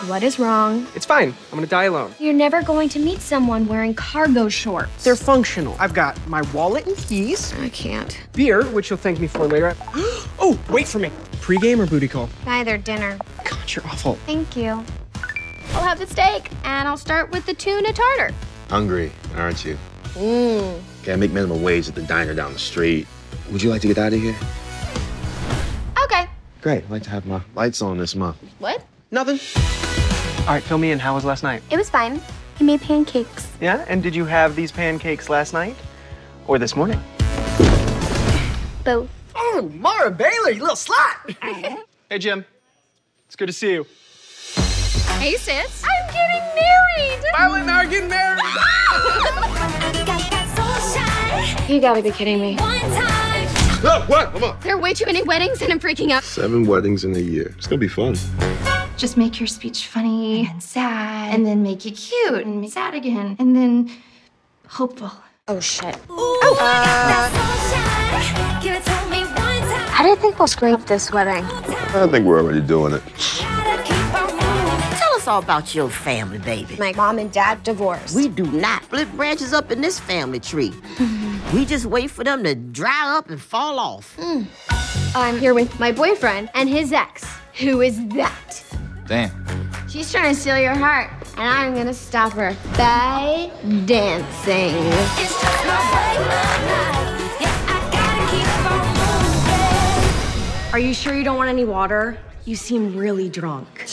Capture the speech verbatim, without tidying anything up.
What is wrong? It's fine. I'm gonna die alone. You're never going to meet someone wearing cargo shorts. They're functional. I've got my wallet and keys. I can't. Beer, which you'll thank me for later. Oh, wait for me. Pre-game or booty call? Neither dinner. God, you're awful. Thank you. I'll have the steak, and I'll start with the tuna tartar. Hungry, aren't you? Mmm. Okay, I make minimum wage at the diner down the street. Would you like to get out of here? Okay. Great, I'd like to have my lights on this month. What? Nothing. All right, fill me in. How was last night? It was fine. He made pancakes. Yeah? And did you have these pancakes last night? Or this morning? Both. Oh, Mara Baylor, you little slut! Hey, Jim. It's good to see you. Hey, sis. I'm getting married! Violet and I are getting married! You gotta be kidding me. No, what? Come on. There are way too many weddings and I'm freaking out. Seven weddings in a year. It's gonna be fun. Just make your speech funny and sad, and then make it cute and sad again, and then hopeful. Oh, shit. Oh! Uh, How do you think we'll screw up this wedding? I think we're already doing it. Tell us all about your family, baby. My mom and dad divorced. We do not split branches up in this family tree. We just wait for them to dry up and fall off. Mm. I'm here with my boyfriend and his ex. Who is that? Damn. She's trying to steal your heart, and I'm gonna stop her by dancing. Are you sure you don't want any water? You seem really drunk.